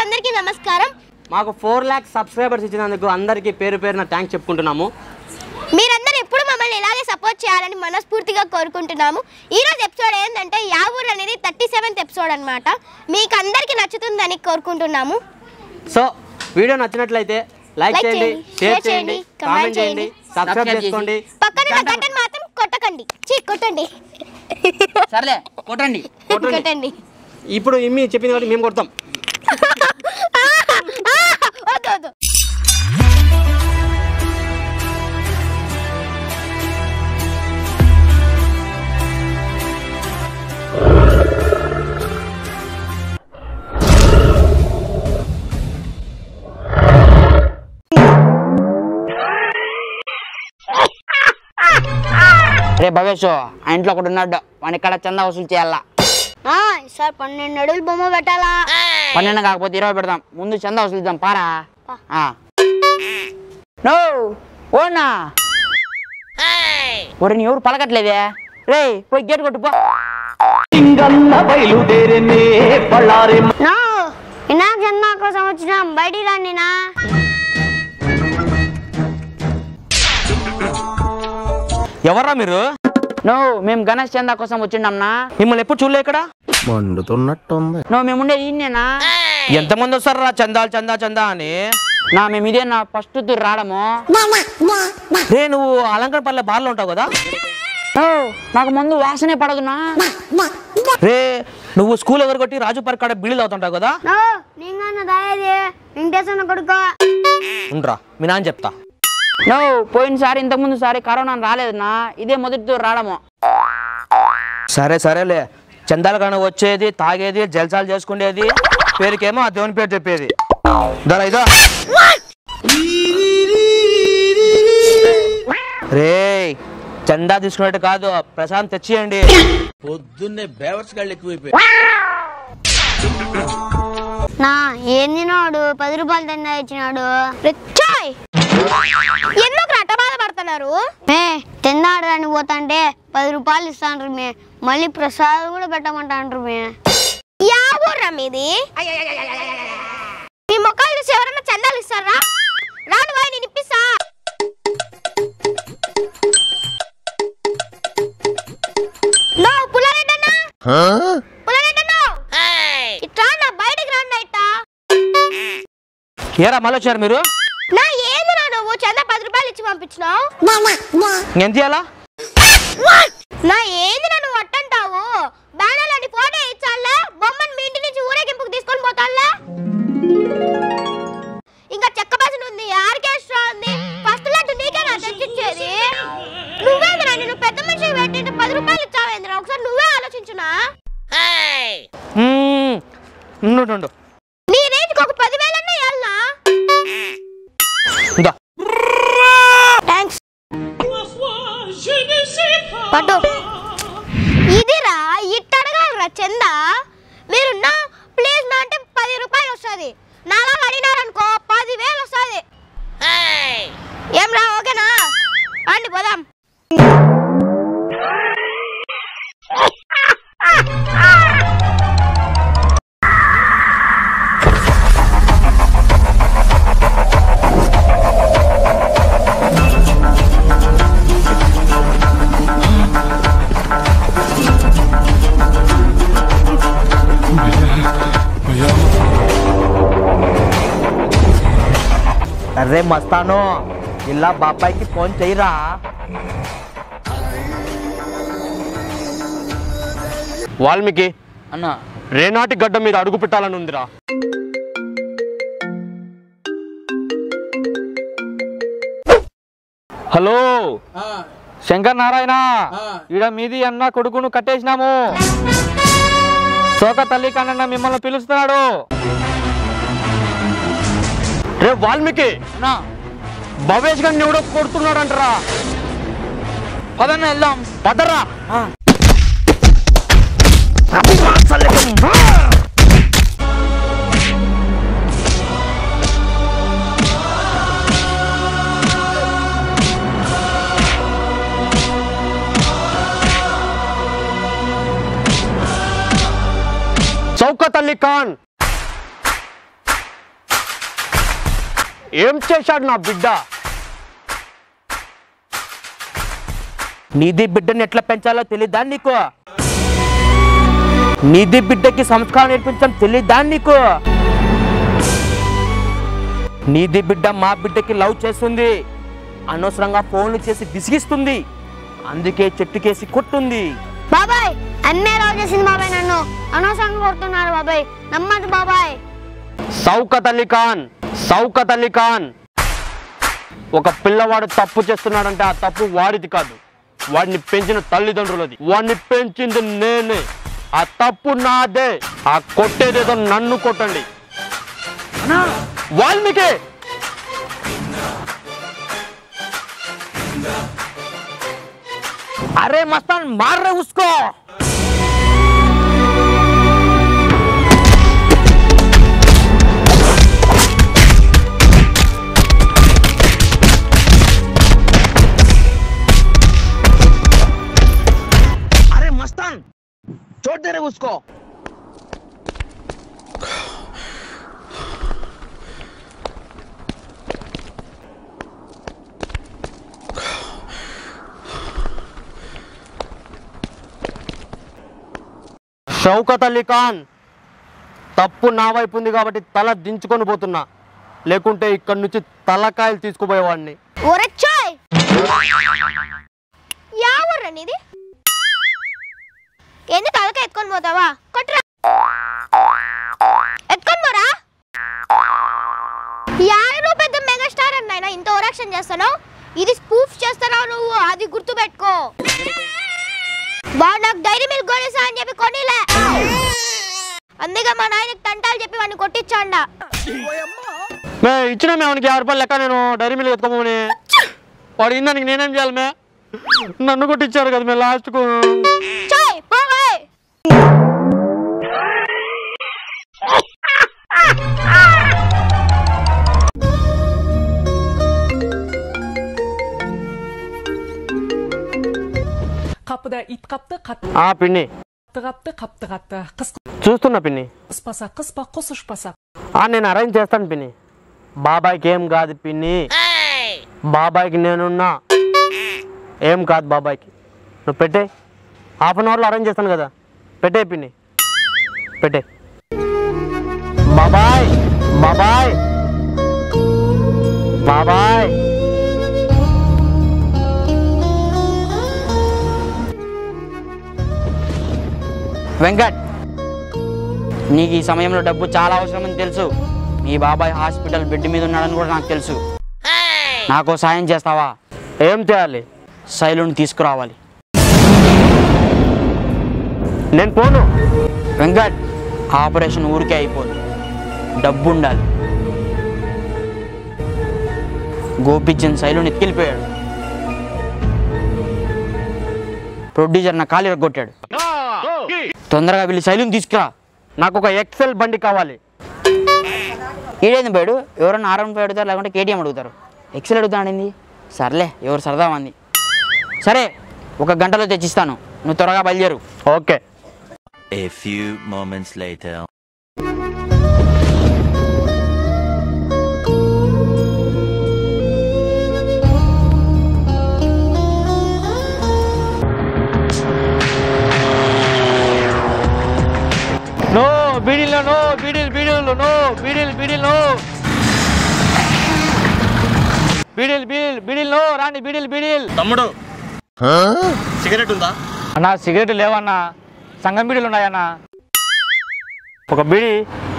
అందరికీ నమస్కారం. మాకు 4 लाख సబ్స్క్రైబర్స్ ఇచ్చినందుకు అందరికీ పేరు పేరున థాంక్స్ చెప్పుకుంటున్నాము. మీరందరూ ఎప్పుడు మమ్మల్ని ఇలాగే సపోర్ట్ చేయాలని మనస్ఫూర్తిగా కోరుకుంటున్నాము. ఈ రోజు ఎపిసోడ్ ఏంటంటే యావూర్ అనేది 37th ఎపిసోడ్ అన్నమాట. మీకు అందరికీ నచ్చుతుందని కోరుకుంటున్నాము. సో వీడియో నచ్చినట్లయితే లైక్ చేయండి, షేర్ చేయండి, కామెంట్ చేయండి, సబ్స్క్రైబ్ చేసుకోండి. పక్కన ఉన్న బటన్ మాత్రం కొట్టకండి. కొట్టండి. సర్లే కొట్టండి. కొట్టండి. ఇప్పుడు ఇమ్మి చెప్పింది కాబట్టి మేము కొడతాం. వద్దు. రే భవేష్, ఆ ఇంట్లో ఒకటి ఉన్నాడు, వాని ఇక్కడ చందా వసూలు చేయాలా. సార్ 12 అడుగులు బొమ్మ పెట్టాలా? 12 కాకపోతే 20 పెడదాం. ముందు చందా వసూలు ఇద్దాం పారా. నో ఓనా ఒరే ఎవరు పలకట్లేదే. రే పోయి గేట్ కొట్టుపో. వినాయక చందా కోసం వచ్చినాం, బయటికి రండినా. ఎవర్రా మీరు? నో మేము గణేష్ చందా కోసం వచ్చిండమ్మా. మిమ్మల్ని ఎప్పుడు చూడలే ఇక్కడ. మండుతున్నట్టుంది. నో మేము ఉండేది ఈయనేనా? ఎంతమంది వస్తారా చందాలు చందా చందా అని? మేము ఇదే నా ఫస్ట్ తూరు రావడము. రే నువ్వు అలంకరపల్లె బార్లో ఉంటావు కదా? నాకు ముందు వాసనే పడదునా. రే నువ్వు స్కూల్ ఎవరు కొట్టి రాజు పార్క్ కాడ బీడీలు అవుతుంటావు కదా? ఉండరా మీ నాన్న చెప్తా. నో పోయినసారి ఇంతకుముందు సారి కరోనా రాలేదన్నా, ఇదే మొదటి తూరు రావడము. సరేలే, చందాలు కానీ వచ్చేది, తాగేది, జల్సాలు చేసుకునేది, పేరుకేమో ఆ దేవుని పేరు చెప్పేది. ఇదో రే చందా తీసుకున్నట్టు కాదు, ప్రశాంత్ తెచ్చియండి. పొద్దున్నే బేవర్స్ గాళ్ళు ఎక్కువైపోయి. ఏంది నాడు 10 రూపాయలు చందా ఇచ్చినాడు. ఎందుకు అట్ట బాధపడుతున్నారు? తిన్నాడని పోతాంటే 10 రూపాయలు ఇస్తాండ్రు మే, మళ్ళీ ప్రసాదం కూడా పెట్టమంటాండ్రు మే. యావూర్రా మీది? మీ మొక్కలు చూసి ఎవరన్నా చందాలు ఇస్తారా? రాను వాయి నేను ఇప్పిస్తా. నో పుల్లరెడ్డన్నా, ఇట్లా నా బయటికి రండి. ఇట్టా ఏరా మళ్ళీ వచ్చారు మీరు? నా ఏంది నా నువ్వు చందా 10 రూపాయలు ఇచ్చి పంపించినావు? ఎంత చేయాలా? నా ఏంది నా నువ్వు అట్టంటావు? బ్యానర్లని ఫోటో ఇచ్చాలా, బొమ్మని మీ ఇంటి నుంచి ఊరేగింపుకు తీసుకొని పోతాలా? ఇంకా చెక్క భజన ఉంది, ఆర్కెస్ట్రా ఉంది, ఫస్ట్ లడ్డు నీకే నా తెచ్చిచ్చేది. నువ్వేంద్రా నేను పెద్ద మనిషి పెట్టింటే 10 రూపాయలు ఇచ్చావేంద్రా? ఒకసారి నువ్వే ఆలోచించునా. ఉండు నీ రేంజ్కి ఒక 10,000 అన్నా ఇవ్వాలనా? థ్యాంక్స్. పట్టు ఇదిరా, ఇట్టడగలరా చందా? మీరు నా ప్లీజ్ నా అంటే 10 రూపాయలు వస్తుంది, నాలా అడిగినారనుకో 10,000 వస్తుంది. ఏం రా, ఓకేనా? అండి పోదాం. అరే మస్తాను, ఇలా బాబాయ్కి ఫోన్ చేయరా. వాల్మీకి అన్న రేనాటి గడ్డ మీద అడుగు పెట్టాలని ఉందిరా. హలో శంకర్ నారాయణ, ఈడ మీది అన్న కొడుకును కట్టేసినాము. శోక తల్లి కన్న మిమ్మల్ని పిలుస్తున్నాడు. రే వాల్మీకి, భవేష్ గారిని ఎవడో కొడుతున్నాడంటరా. పదన్న వెళ్దాం. పదరా. शौकत अली खान ఏం చేశాడు నా బిడ్డ? నీది బిడ్డని ఎట్లా పెంచాలో తెలీదా నీకు? నీది బిడ్డకి సంస్కారం నేర్పించడం తెలీదా నీకు? నీది బిడ్డ మా బిడ్డకి లవ్ చేస్తుంది, అనవసరంగా ఫోన్లు చేసి విసిగిస్తుంది, అందుకే చెట్టుకేసి కొట్టుంది. బాబాయ్ అమ్మే లవ్ చేసింది బాబాయ్, నన్ను అనవసరంగా కొడుతున్నారు బాబాయ్, నమ్మదు బాబాయ్. సౌకత్ అలీ ఖాన్ ఒక పిల్లవాడు తప్పు చేస్తున్నాడంటే ఆ తప్పు వాడిది కాదు, వాడిని పెంచిన తల్లిదండ్రులది. వాడిని పెంచింది నేనే, ఆ తప్పు నాదే. ఆ కొట్టేదేదో నన్ను కొట్టండి. వాల్మీకి अरे मस्तान मार रहे उसको. अरे मस्तान छोड़ दे रहे उसको. షౌకత్ అలీ ఖాన్ తప్పు నా వైపు ఉంది కాబట్టి తల దించుకొని పోతున్నా, లేకుంటే ఇక్కడ నుంచి తలకాయలు తీసుకుపోయేవాడిని. ఏంది తలకాయ ఎత్తుకొని పోతావా? కొట్రా ఎత్తుకొని పోరా. యారు పెద్ద మెగాస్టార్ అన్నాయినా ఇంత ఓవరాక్షన్ చేస్తాను, ఇది స్పూఫ్ చేస్తున్నావు నువ్వు, అది గుర్తు పెట్టుకో. వాడు నాకు డైరీ మిల్క్ కొనేసా అని చెప్పి కొనిలే, అందుకే మా నాయనకి తంటాలు చెప్పి వాడిని కొట్టించాండా. ఇచ్చిన మేమనికి 50 రూపాయలు లెక్క నేను డైరీ మిల్క్ ఎత్తుకోమని. వాడు ఇందానికి నేనేం చేయాలి మే? నన్ను కొట్టించారు కదా మే లాస్ట్కు. Kapıda it kaptı, kaptı పిన్ని kaptı, kaptı kaptı. Kız చూస్తున్నా పిన్ని. kıspasa, kıspa, kısışpasa. నేను అరేంజ్ చేస్తాను పిన్ని. బాబాయ్కి ఏం కాదు పిన్ని, బాబాయ్కి నేనున్నా, ఏం కాదు బాబాయ్కి. నువ్వు పెట్టే, ½ అవర్లో అరేంజ్ చేస్తాను కదా, పెట్టే పిన్ని పెట్టే. బాబాయ్ బాబాయ్ బాబాయ్. వెంకట్, నీకు ఈ సమయంలో డబ్బు చాలా అవసరమని తెలుసు. మీ బాబాయ్ హాస్పిటల్ బెడ్ మీద ఉన్నాడని కూడా నాకు తెలుసు. నాకు సాయం చేస్తావా? ఏం చేయాలి? శైలుని తీసుకురావాలి. నేను పోను. వెంకట్, ఆపరేషన్ ఊరికే అయిపోదు, డబ్బు ఉండాలి. గోపిచంద్ శైలుని ఎత్తుకెళ్ళిపోయాడు. ప్రొడ్యూసర్ నా కాలు ఇరగొట్టాడు. తొందరగా వెళ్ళి శైలుని తీసుకురా. నాకు ఒక ఎక్సెల్ బండి కావాలి. ఈడేంది పోయాడు? ఎవరన్నా R15 అడుగుతారు, లేకుంటే KTM అడుగుతారు. ఎక్సెల్ అడుగుతాడండి. సర్లే, ఎవరు సరదా మంది. సరే, 1 గంటలో తెచ్చిస్తాను, నువ్వు త్వరగా బయలుదేరు. Okay. A few moments later. No బీడీలో, నో బీడీలు, నో బీడీలు, నో బీడీలు, నో రాండి బీడీలు. తమ్ముడు సిగరెట్ ఉందా? అన్నా సిగరెట్ లేవన్నా, సంగం బీడీలు ఉన్నాయన్నా. ఒక బీడీ.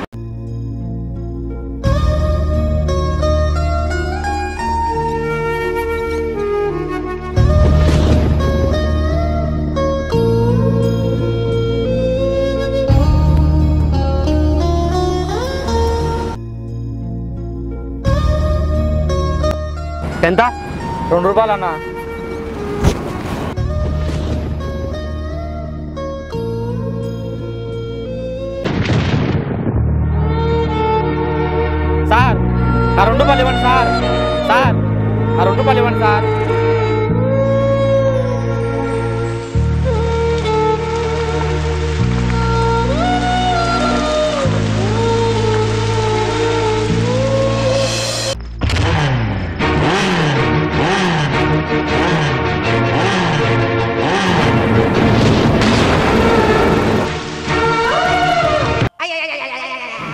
ఎంత? 2 రూపాయలు అన్నా. సార్ ఆ 2 రూపాయలు ఇవ్వండి సార్. సార్ ఆ 2 రూపాయలు ఇవ్వండి సార్.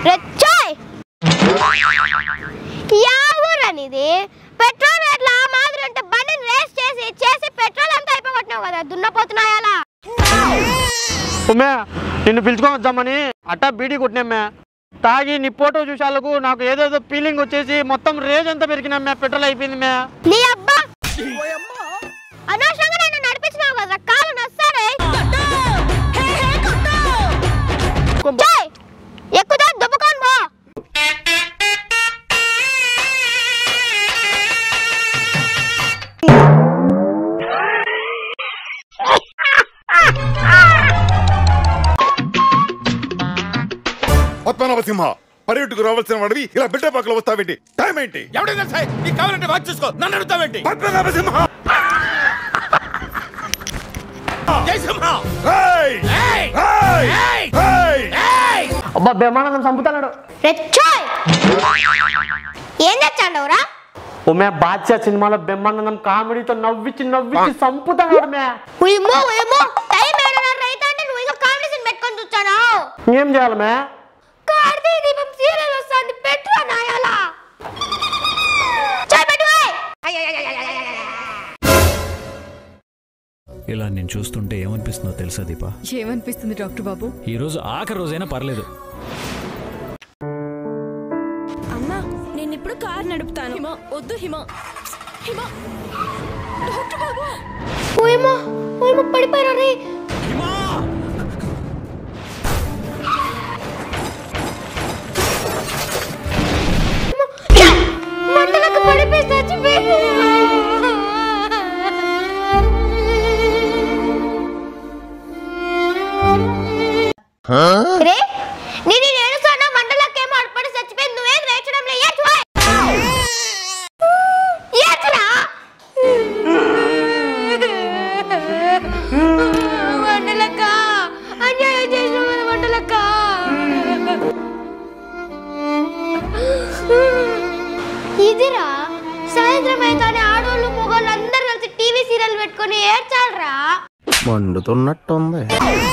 రెచ్చాయ్ యా ఊరనిది పెట్రోల్ రేట్లు ఆ మాదిరి అంటే బండిని రేస్ చేసి పెట్రోల్ అంతా అయిపోగొట్టినావు కదా దున్నపోతున్నాయాలా ఉమ్మే నిన్ను పిలుచుకొని వద్దామని అట్టా బీడీ కొట్టినమ్మే తాగి నీ ఫోటో చూసాలకు నాకు ఏదేదో ఫీలింగ్ వచ్చేసి మొత్తం రేజ్ అంతా పెరిగినమ్మే పెట్రోల్ అయిపోయింది మే నీ అబ్బా అనవసరంగా నన్ను నడిపించినావు కదా కాలు నస్తారే ఎక్కుదా దుబ్బుకోను బో పద్మనాభసింహ పర్యటకు రావాల్సిన వాడివి ఇలా బిడ్డ పాకలో వస్తావేంటి టైం ఏంటి ఎవడైనా సరే నీకు కావాలంటే వాచ్ చూసుకో నన్ను అడుగుతావేంటి పద్మనాభసింహ జయసింహ అబ్బా బ్రహ్మానందం చంపుతున్నాడు రెచ్చాయ్ ఏం తెచ్చాండవురా ఉమ్మే బాద్షా సినిమాలో బ్రహ్మానందం కామెడీతో నవ్వించి చంపుతున్నాడు మే ఉయమో టైం ఏడన్నర రైతా అంటే నువ్వు ఇంకా కాంపిటీషన్ పెట్టుకొని చూచానా ఏం చేయాలి మే కార్తీక దీపం సీరియల్ వస్తుంది పెట్రా నాయాలా చాయ్ పెట్టు ఇలా నేను చూస్తుంటే ఏమనిపిస్తుందో తెలుసా దీపా? ఏమనిపిస్తుంది డాక్టర్ బాబు? ఈ రోజు ఆఖరి రోజైనా పర్లేదు. అమ్మా నేను ఇప్పుడు కార్ నడుపుతాను. హిమ వద్దు హిమ. హిమ డాక్టర్ బాబు ఉయమో పడిపోయారా రే హిమా మంటలకు పడిపోయి చచ్చిపోయింది రే నేను ఏడుస్తానా మంటలకు ఏమో అడ్పడి చచ్చిపోయింది నువ్వేం రేచడం లే ఏడ్చురా మంటలక్క అన్యాయం చేసిన మంటలక్క ఇదిరా సాయంత్రం అయితే ఆడోళ్ళు మొగోళ్ళు అందరు కలిసి టీవీ సీరియల్ పెట్టుకొని ఏడ్చాలరా మండుతున్నట్టుంది.